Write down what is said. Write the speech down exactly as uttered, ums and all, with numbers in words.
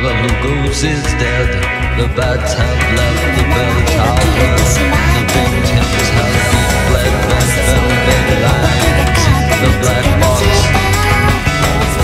The goose is dead, the bats have left, the bells are rung, the victims have been bled, red velvet lines, the black